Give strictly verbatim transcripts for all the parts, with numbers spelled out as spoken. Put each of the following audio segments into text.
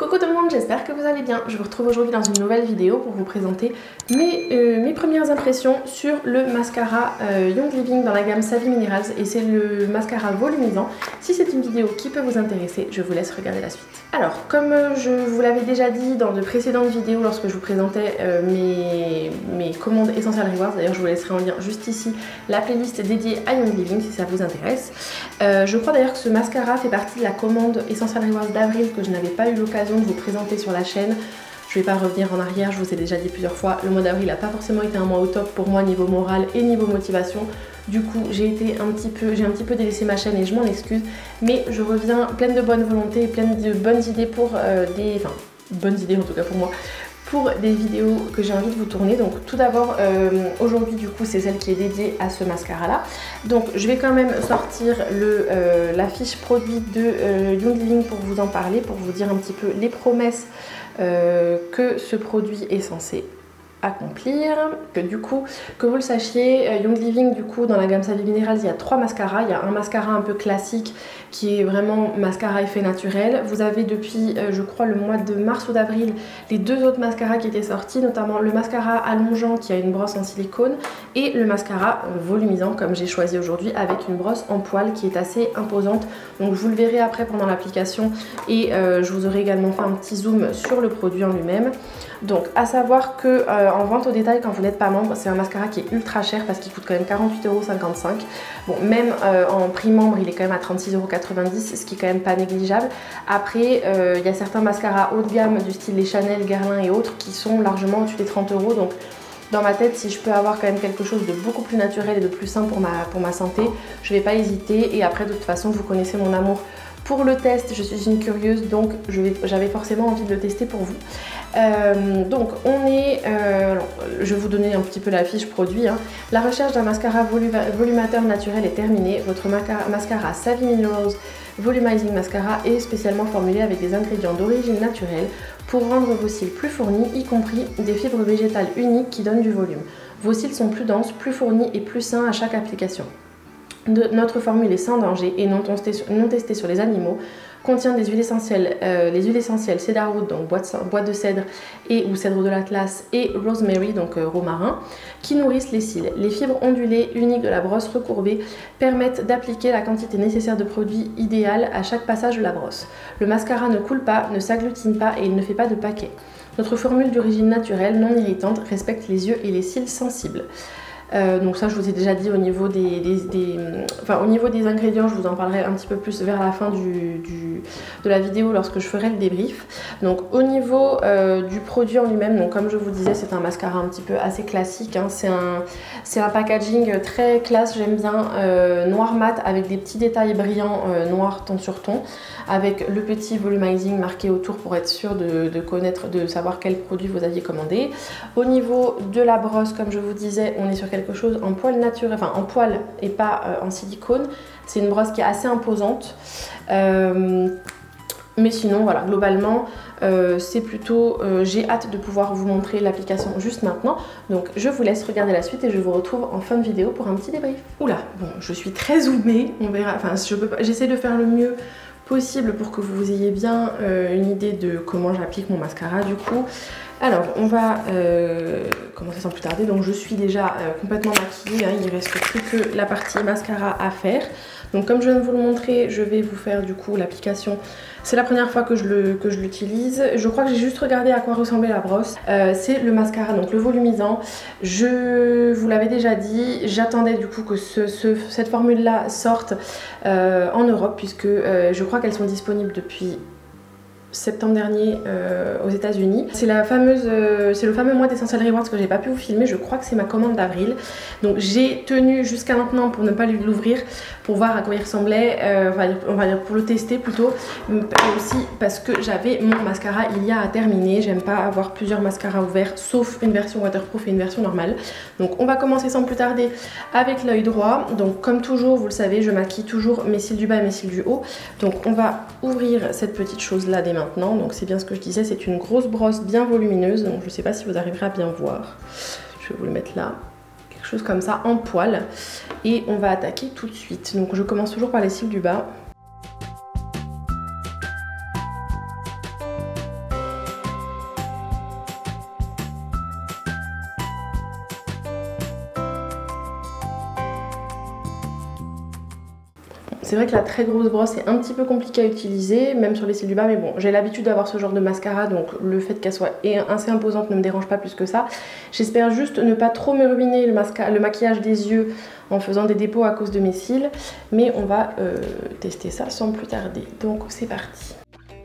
Coucou tout le monde, j'espère que vous allez bien. Je vous retrouve aujourd'hui dans une nouvelle vidéo pour vous présenter mes, euh, mes premières impressions sur le mascara euh, Young Living dans la gamme Savvy Minerals, et c'est le mascara volumisant. Si c'est une vidéo qui peut vous intéresser, je vous laisse regarder la suite. Alors, comme je vous l'avais déjà dit dans de précédentes vidéos lorsque je vous présentais euh, mes, mes commandes Essential Rewards, d'ailleurs je vous laisserai en lien juste ici la playlist dédiée à Young Living si ça vous intéresse. Euh, je crois d'ailleurs que ce mascara fait partie de la commande Essential Rewards d'avril que je n'avais pas eu l'occasion de vous présenter sur la chaîne. Je vais pas revenir en arrière, je vous ai déjà dit plusieurs fois, le mois d'avril n'a pas forcément été un mois au top pour moi niveau moral et niveau motivation. Du coup j'ai été un petit peu, j'ai un petit peu délaissé ma chaîne et je m'en excuse, mais je reviens pleine de bonne volonté et pleine de bonnes idées pour euh, des, enfin bonnes idées en tout cas pour moi, pour des vidéos que j'ai envie de vous tourner. Donc tout d'abord euh, aujourd'hui du coup c'est celle qui est dédiée à ce mascara là. Donc je vais quand même sortir le, euh, la fiche produit de euh, Young Living pour vous en parler, pour vous dire un petit peu les promesses euh, que ce produit est censé accomplir. Que du coup, que vous le sachiez, euh, Young Living du coup dans la gamme Savvy Minerals il y a trois mascaras. Il y a un mascara un peu classique qui est vraiment mascara effet naturel. Vous avez depuis euh, je crois le mois de mars ou d'avril les deux autres mascaras qui étaient sortis, notamment le mascara allongeant qui a une brosse en silicone et le mascara euh, volumisant comme j'ai choisi aujourd'hui avec une brosse en poil qui est assez imposante. Donc vous le verrez après pendant l'application et euh, je vous aurai également fait un petit zoom sur le produit en lui-même. Donc à savoir que euh, en vente au détail quand vous n'êtes pas membre, c'est un mascara qui est ultra cher parce qu'il coûte quand même quarante-huit euros cinquante-cinq. Bon, même euh, en prix membre il est quand même à trente-six euros quatre-vingt-dix, ce qui est quand même pas négligeable. Après il euh, y a certains mascaras haut de gamme du style les Chanel, Guerlain et autres qui sont largement au-dessus des trente euros. Donc dans ma tête, si je peux avoir quand même quelque chose de beaucoup plus naturel et de plus sain pour ma, pour ma santé, je vais pas hésiter. Et après de toute façon vous connaissez mon amour pour le test, je suis une curieuse, donc j'avais forcément envie de le tester pour vous. Euh, donc on est, euh, alors, je vais vous donner un petit peu la fiche produit. Hein. La recherche d'un mascara volumateur naturel est terminée. Votre mascara Savvy Minerals Volumizing Mascara est spécialement formulé avec des ingrédients d'origine naturelle pour rendre vos cils plus fournis, y compris des fibres végétales uniques qui donnent du volume. Vos cils sont plus denses, plus fournis et plus sains à chaque application. De, notre formule est sans danger et non testée sur, non testée sur les animaux, contient des huiles essentielles, euh, les huiles essentielles cedarwood, donc bois de, bois de cèdre et ou cèdre de l'Atlas, et rosemary, donc euh, romarin, qui nourrissent les cils. Les fibres ondulées uniques de la brosse recourbée permettent d'appliquer la quantité nécessaire de produit idéal à chaque passage de la brosse. Le mascara ne coule pas, ne s'agglutine pas et il ne fait pas de paquet. Notre formule d'origine naturelle, non irritante, respecte les yeux et les cils sensibles. Euh, donc ça je vous ai déjà dit au niveau des, des, des, enfin, au niveau des ingrédients, je vous en parlerai un petit peu plus vers la fin du, du, de la vidéo lorsque je ferai le débrief. Donc au niveau euh, du produit en lui-même, donc comme je vous disais c'est un mascara un petit peu assez classique, hein. C'est un, c'est un packaging très classe, j'aime bien, euh, noir mat avec des petits détails brillants euh, noir ton sur ton, avec le petit volumizing marqué autour pour être sûr de, de connaître, de savoir quel produit vous aviez commandé. Au niveau de la brosse, comme je vous disais, on est sur quelque chose en poil naturel, enfin en poil et pas euh, en silicone. C'est une brosse qui est assez imposante. Euh, mais sinon, voilà, globalement, euh, c'est plutôt... Euh, j'ai hâte de pouvoir vous montrer l'application juste maintenant. Donc, je vous laisse regarder la suite et je vous retrouve en fin de vidéo pour un petit débrief. Oula, bon, je suis très zoomée, on verra. Enfin, je peux pas... j'essaie de faire le mieux possible pour que vous ayez bien euh, une idée de comment j'applique mon mascara du coup. Alors on va euh, commencer sans plus tarder. Donc je suis déjà euh, complètement maquillée, hein. Il ne reste plus que la partie mascara à faire. Donc comme je viens de vous le montrer, je vais vous faire du coup l'application. C'est la première fois que je l'utilise. Je crois que j'ai juste regardé à quoi ressemblait la brosse. Euh, c'est le mascara, donc le volumisant. Je vous l'avais déjà dit, j'attendais du coup que ce, ce, cette formule là sorte euh, en Europe, puisque euh, je crois qu'elles sont disponibles depuis septembre dernier euh, aux États-Unis. C'est la fameuse, euh, c'est le fameux mois d'Essential Rewards que j'ai pas pu vous filmer. Je crois que c'est ma commande d'avril. Donc j'ai tenu jusqu'à maintenant pour ne pas l'ouvrir, pour voir à quoi il ressemblait, euh, on, va dire, on va dire pour le tester plutôt, mais aussi parce que j'avais mon mascara il y a à terminer. J'aime pas avoir plusieurs mascaras ouverts, sauf une version waterproof et une version normale. Donc on va commencer sans plus tarder avec l'œil droit. Donc comme toujours, vous le savez, je maquille toujours mes cils du bas et mes cils du haut. Donc on va ouvrir cette petite chose là dès maintenant. Donc c'est bien ce que je disais, c'est une grosse brosse bien volumineuse. Donc je ne sais pas si vous arriverez à bien voir. Je vais vous le mettre là. Quelque chose comme ça en poil. Et on va attaquer tout de suite. Donc je commence toujours par les cils du bas. c'est vrai que la très grosse brosse est un petit peu compliquée à utiliser, même sur les cils du bas, mais bon, j'ai l'habitude d'avoir ce genre de mascara, donc le fait qu'elle soit assez imposante ne me dérange pas plus que ça. J'espère juste ne pas trop me ruiner le, mascara, le maquillage des yeux en faisant des dépôts à cause de mes cils, mais on va euh, tester ça sans plus tarder. Donc c'est parti.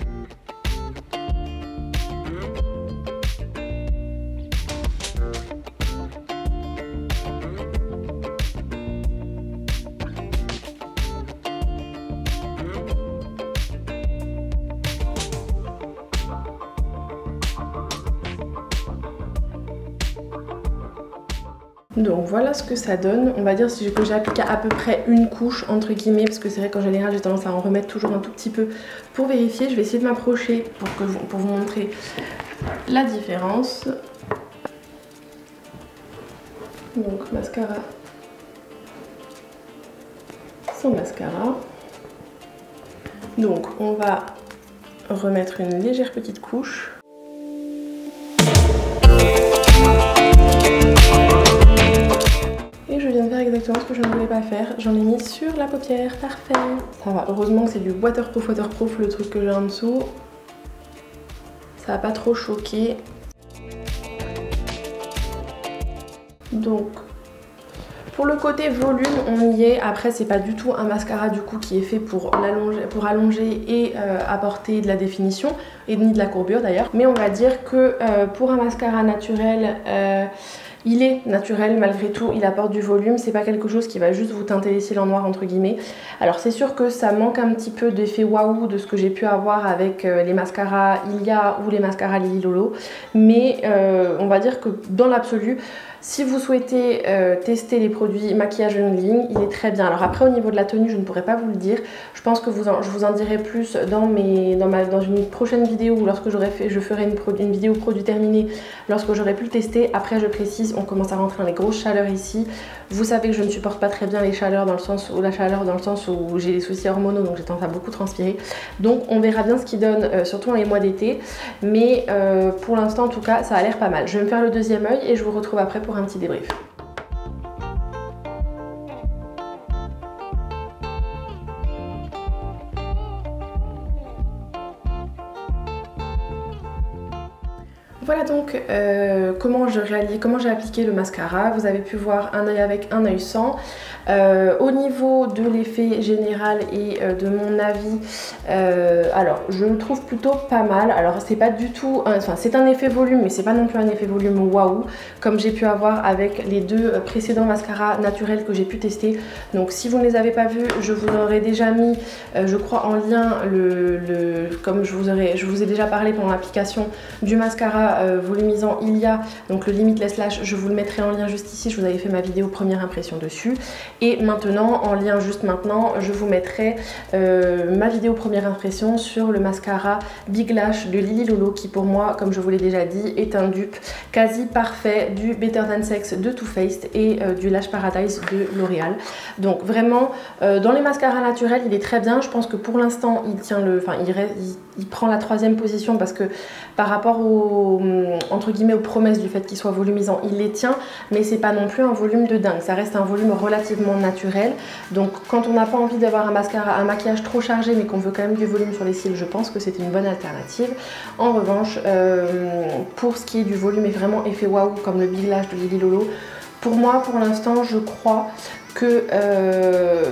Donc voilà ce que ça donne. On va dire que j'ai appliqué à peu près une couche entre guillemets, parce que c'est vrai qu'en général j'ai tendance à en remettre toujours un tout petit peu pour vérifier. Je vais essayer de m'approcher pour, pour vous montrer la différence. Donc mascara sans mascara. Donc on va remettre une légère petite couche. Je viens de faire exactement ce que je ne voulais pas faire. J'en ai mis sur la paupière, parfait. Ça va, heureusement que c'est du waterproof, waterproof le truc que j'ai en dessous. Ça va pas trop choquer. Donc, pour le côté volume, on y est. Après, c'est pas du tout un mascara du coup qui est fait pour, pour allonger et euh, apporter de la définition, et ni de la courbure d'ailleurs. Mais on va dire que euh, pour un mascara naturel, euh, il est naturel malgré tout, il apporte du volume, c'est pas quelque chose qui va juste vous teinter les cils en noir entre guillemets. Alors c'est sûr que ça manque un petit peu d'effet waouh de ce que j'ai pu avoir avec euh, les mascaras Ilia ou les mascaras Lily Lolo, mais euh, on va dire que dans l'absolu, si vous souhaitez euh, tester les produits maquillage Yongling, il est très bien. Alors après au niveau de la tenue, je ne pourrais pas vous le dire. Je pense que vous en, je vous en dirai plus dans, mes, dans, ma, dans une prochaine vidéo ou lorsque j'aurai fait, je ferai une, une vidéo produit terminé lorsque j'aurai pu le tester. Après je précise, on commence à rentrer dans les grosses chaleurs ici. Vous savez que je ne supporte pas très bien les chaleurs dans le sens où la chaleur dans le sens où j'ai des soucis hormonaux, donc j'ai tendance à beaucoup transpirer. Donc on verra bien ce qu'il donne, euh, surtout dans les mois d'été. Mais euh, pour l'instant en tout cas, ça a l'air pas mal. Je vais me faire le deuxième œil et je vous retrouve après pour un petit débrief. Voilà donc euh, comment je réalise, comment j'ai appliqué le mascara. Vous avez pu voir un œil avec, un œil sans. Euh, au niveau de l'effet général et euh, de mon avis, euh, alors je le trouve plutôt pas mal. Alors c'est pas du tout, un, enfin c'est un effet volume, mais c'est pas non plus un effet volume waouh comme j'ai pu avoir avec les deux précédents mascaras naturels que j'ai pu tester. Donc si vous ne les avez pas vus, je vous aurais déjà mis, euh, je crois en lien le, le comme je vous aurais, je vous ai déjà parlé pendant l'application du mascara euh, volumisant Ilia, donc le Limitless Lash. Je vous le mettrai en lien juste ici. Je vous avais fait ma vidéo première impression dessus. Et maintenant, en lien juste maintenant, je vous mettrai euh, ma vidéo première impression sur le mascara Big Lash de Lily Lolo qui pour moi, comme je vous l'ai déjà dit, est un dupe quasi parfait du Better Than Sex de Too Faced et euh, du Lash Paradise de L'Oréal. Donc vraiment, euh, dans les mascaras naturels, il est très bien. Je pense que pour l'instant, il tient le, enfin, il, il, il prend la troisième position parce que par rapport au, entre guillemets, aux promesses du fait qu'il soit volumisant, il les tient, mais c'est pas non plus un volume de dingue. Ça reste un volume relativement naturel. Donc quand on n'a pas envie d'avoir un mascara, un maquillage trop chargé mais qu'on veut quand même du volume sur les cils, je pense que c'est une bonne alternative. En revanche, euh, pour ce qui est du volume et vraiment effet waouh comme le Big Lash de Lily Lolo, pour moi pour l'instant je crois que euh,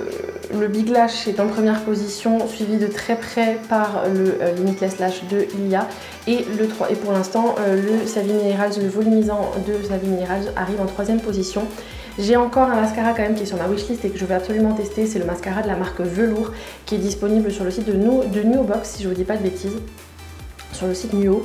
le Big Lash est en première position, suivi de très près par le euh, Limitless Lash de Ilia, et, le, et pour l'instant euh, le Savvy Minerals, le volumisant de Savvy Minerals arrive en troisième position. J'ai encore un mascara quand même qui est sur ma wishlist et que je vais absolument tester, c'est le mascara de la marque Velour qui est disponible sur le site de, no, de Nuobox, si je vous dis pas de bêtises, sur le site Nuo.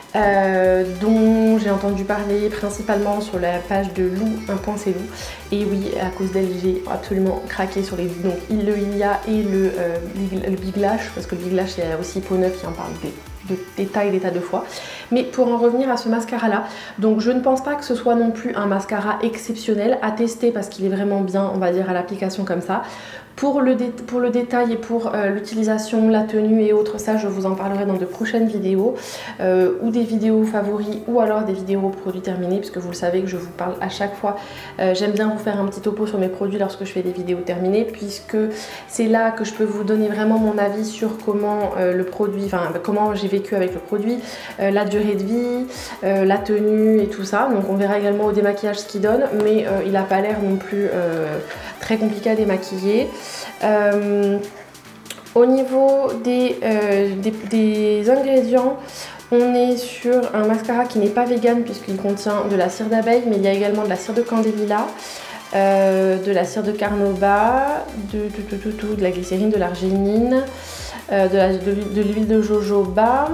Euh, dont j'ai entendu parler principalement sur la page de Lou, un point c'est Lou. Et oui, à cause d'elle, j'ai absolument craqué sur les donc le Ilia et le, euh, le Big Lash, parce que le Big Lash, il y a aussi Peau Neuve qui en parle des de, des tas et des tas de fois. Mais pour en revenir à ce mascara là, donc je ne pense pas que ce soit non plus un mascara exceptionnel à tester parce qu'il est vraiment bien, on va dire, à l'application comme ça. Pour le, pour le détail et pour euh, l'utilisation, la tenue et autres, ça je vous en parlerai dans de prochaines vidéos euh, ou des vidéos favoris ou alors des vidéos produits terminés, puisque vous le savez que je vous parle à chaque fois. Euh, J'aime bien vous faire un petit topo sur mes produits lorsque je fais des vidéos terminées, puisque c'est là que je peux vous donner vraiment mon avis sur comment euh, le produit, enfin comment j'ai vécu avec le produit, euh, la durée de vie, euh, la tenue et tout ça. Donc on verra également au démaquillage ce qu'il donne, mais euh, il n'a pas l'air non plus euh, très compliqué à démaquiller. Euh, au niveau des, euh, des, des ingrédients, on est sur un mascara qui n'est pas vegan puisqu'il contient de la cire d'abeille, mais il y a également de la cire de candélia, euh, de la cire de carnauba, de, de, de, de, de, de la glycérine, de l'arginine, euh, de, la, de, de l'huile de jojoba,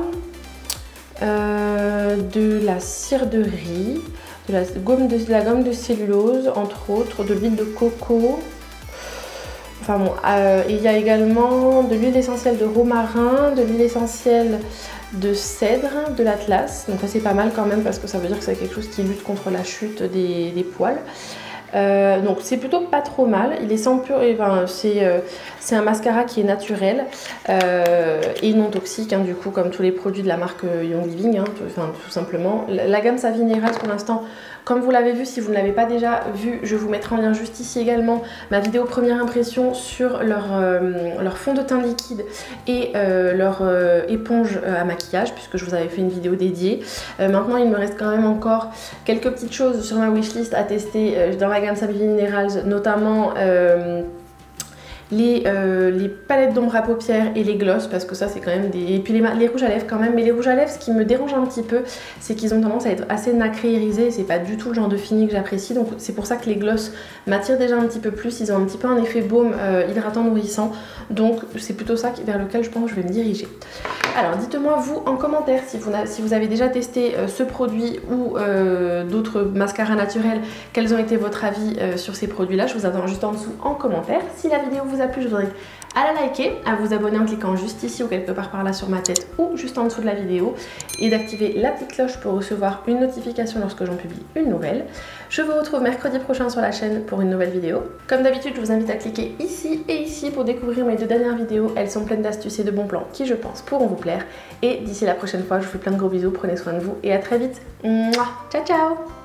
euh, de la cire de riz, de la gomme de, de la gomme de cellulose, entre autres, de l'huile de coco. Enfin bon, euh, il y a également de l'huile essentielle de romarin, de l'huile essentielle de cèdre, de l'atlas. Donc ça c'est pas mal quand même parce que ça veut dire que c'est quelque chose qui lutte contre la chute des, des poils. Euh, donc c'est plutôt pas trop mal, il est sans pur, enfin, c'est euh, un mascara qui est naturel euh, et non toxique, hein, du coup comme tous les produits de la marque Young Living, hein, tout, enfin, tout simplement. La, la gamme Savie Minerals pour l'instant, comme vous l'avez vu, si vous ne l'avez pas déjà vu, je vous mettrai en lien juste ici également ma vidéo première impression sur leur, euh, leur fond de teint liquide et euh, leur euh, éponge à maquillage, puisque je vous avais fait une vidéo dédiée. Euh, maintenant il me reste quand même encore quelques petites choses sur ma wishlist à tester euh, dans la gamme Savie Minerals, notamment euh, les, euh, les palettes d'ombre à paupières et les glosses, parce que ça c'est quand même des... Et puis les, les rouges à lèvres quand même, mais les rouges à lèvres, ce qui me dérange un petit peu, c'est qu'ils ont tendance à être assez nacrés, irisés, c'est pas du tout le genre de fini que j'apprécie, donc c'est pour ça que les glosses m'attirent déjà un petit peu plus, ils ont un petit peu un effet baume euh, hydratant, nourrissant, donc c'est plutôt ça vers lequel je pense que je vais me diriger. Alors dites-moi vous en commentaire si vous, si vous avez déjà testé euh, ce produit ou euh, d'autres mascaras naturels, quels ont été votre avis euh, sur ces produits là, je vous attends juste en dessous en commentaire. Si la vidéo vous a plu, je vous invite à la liker, à vous abonner en cliquant juste ici ou quelque part par là sur ma tête ou juste en dessous de la vidéo et d'activer la petite cloche pour recevoir une notification lorsque j'en publie une nouvelle. Je vous retrouve mercredi prochain sur la chaîne pour une nouvelle vidéo. Comme d'habitude, je vous invite à cliquer ici et ici pour découvrir mes deux dernières vidéos. Elles sont pleines d'astuces et de bons plans qui, je pense, pourront vous plaire. Et d'ici la prochaine fois, je vous fais plein de gros bisous, prenez soin de vous et à très vite. Mouah, ciao ciao.